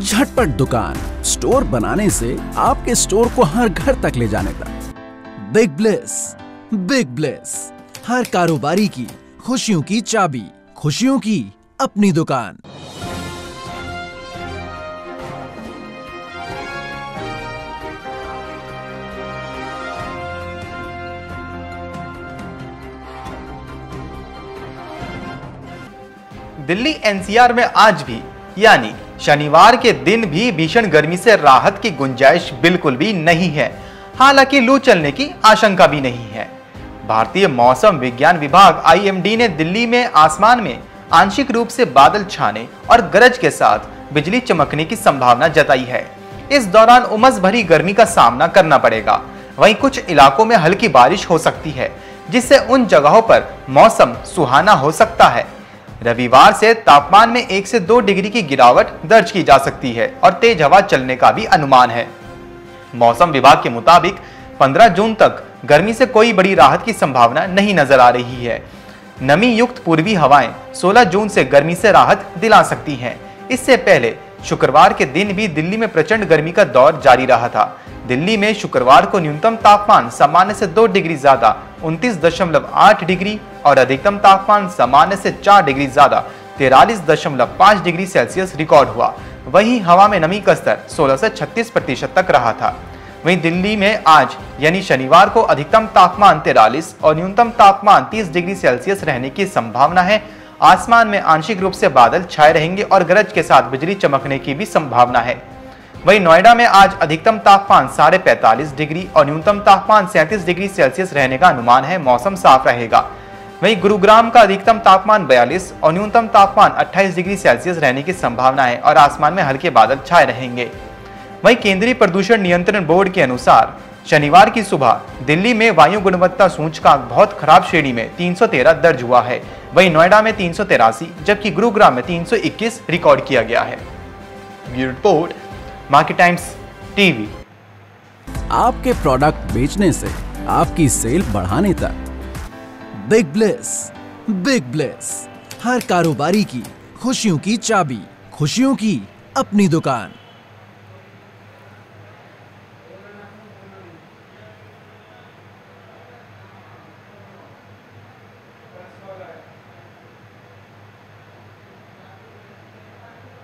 झटपट दुकान, स्टोर बनाने से आपके स्टोर को हर घर तक ले जाने तक। बिग ब्लेस, हर कारोबारी की खुशियों की चाबी, खुशियों की अपनी दुकान। दिल्ली एनसीआर में आज भी यानी शनिवार के दिन भी भीषण गर्मी से राहत की गुंजाइश बिल्कुल भी नहीं है। हालांकि लू चलने की आशंका भी नहीं है। भारतीय मौसम विज्ञान विभाग आईएमडी ने दिल्ली में आसमान में आंशिक रूप से बादल छाने और गरज के साथ बिजली चमकने की संभावना जताई है। इस दौरान उमस भरी गर्मी का सामना करना पड़ेगा। वहीं कुछ इलाकों में हल्की बारिश हो सकती है, जिससे उन जगहों पर मौसम सुहाना हो सकता है। रविवार से तापमान में 1 से 2 डिग्री की गिरावट दर्ज की जा सकती है और तेज हवा चलने का भी अनुमान है। मौसम विभाग के मुताबिक 15 जून तक गर्मी से कोई बड़ी राहत की संभावना नहीं नजर आ रही है। नमी युक्त पूर्वी हवाएं 16 जून से गर्मी से राहत दिला सकती हैं। इससे पहले शुक्रवार के दिन भी दिल्ली में प्रचंड गर्मी का दौर जारी रहा था। दिल्ली में शुक्रवार को न्यूनतम तापमान सामान्य से 2 डिग्री ज्यादा 29.8 डिग्री और अधिकतम तापमान सामान्य से 4 डिग्री ज्यादा 43.5 डिग्री सेल्सियस रिकॉर्ड हुआ। वहीं हवा में नमी का स्तर 16 से 36% तक रहा था। वहीं दिल्ली में आज यानी शनिवार को अधिकतम तापमान 43 और न्यूनतम तापमान 30 डिग्री सेल्सियस रहने की संभावना है। आसमान में आंशिक रूप से बादल छाए रहेंगे और गरज के साथ बिजली चमकने की भी संभावना है। वहीं नोएडा में आज अधिकतम तापमान 45.5 डिग्री और न्यूनतम तापमान 37 डिग्री सेल्सियस रहने का अनुमान है। मौसम साफ रहेगा। वहीं गुरुग्राम का अधिकतम तापमान 42 और न्यूनतम तापमान 28 डिग्री सेल्सियस रहने की संभावना है और आसमान में हल्के बादल छाए रहेंगे। वहीं केंद्रीय प्रदूषण नियंत्रण बोर्ड के अनुसार शनिवार की सुबह दिल्ली में वायु गुणवत्ता सूचकांक बहुत खराब श्रेणी में 313 दर्ज हुआ है। वहीं नोएडा में 383 जबकि गुरुग्राम में 321 रिकॉर्ड किया गया है। Bureau report, Market Times TV. आपके प्रोडक्ट बेचने से आपकी सेल बढ़ाने तक। बिग ब्लेस, हर कारोबारी की खुशियों की चाबी, खुशियों की अपनी दुकान।